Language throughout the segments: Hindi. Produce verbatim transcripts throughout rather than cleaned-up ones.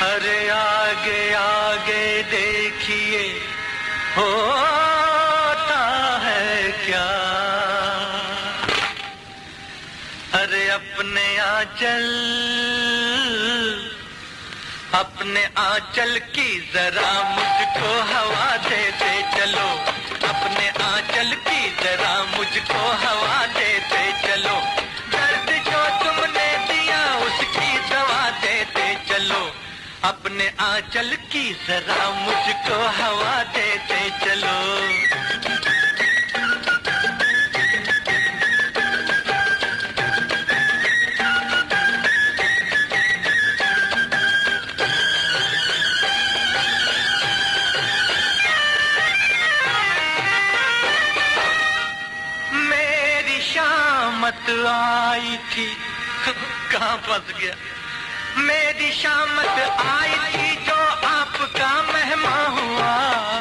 अरे आगे आगे देखिए होता है क्या, अरे अपने आंचल अपने आंचल की जरा मुझको हवा देते चलो, अपने आंचल की जरा मुझको हवा देते चलो, दर्द जो तुमने दिया उसकी दवा देते चलो, अपने आंचल की जरा मुझको हवा देते चलो। शामत आई थी, कहाँ फंस गया, मेरी शामत आई थी जो आपका मेहमान हुआ,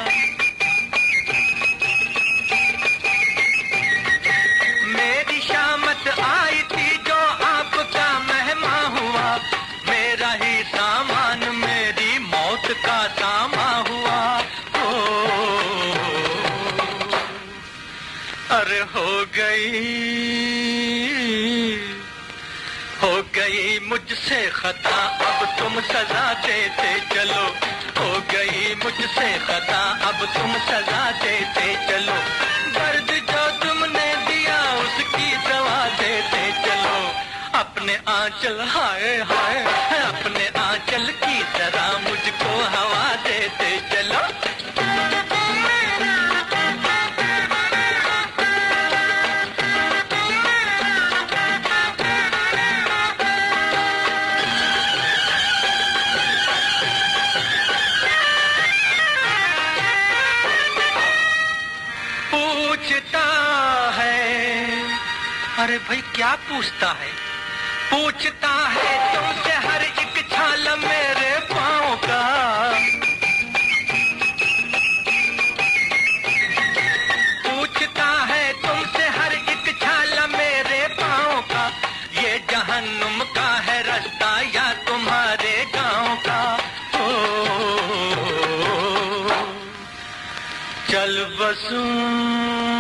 मेरी शामत आई थी जो आपका मेहमान हुआ, मेरा ही सामान मेरी मौत का सामान हुआ। अरे हो गई हो गई मुझसे खता, अब तुम सजा देते चलो, हो गई मुझसे खता, अब तुम सजा देते चलो, दर्द जो तुमने दिया उसकी दवा देते चलो, अपने आंचल हाय हाय अपने आंचल की जरा मुझको हवा देते चलो। पूछता है, अरे भाई क्या पूछता है, पूछता है तुमसे हर एक छाल मेरे पाँव का, पूछता है तुमसे हर एक छाल मेरे पाँव का, ये जहन्नुम का है रास्ता या तुम्हारे गाँव का। ओ चल बसूं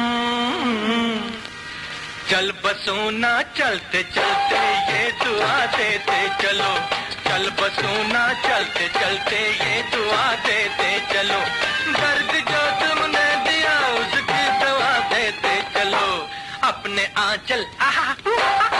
चल बसूं ना चलते चलते ये दुआ देते चलो, चल बसूं ना चलते चलते ये दुआ देते चलो, दर्द जो तुमने दिया उसकी दवा देते चलो, अपने आंचल आहा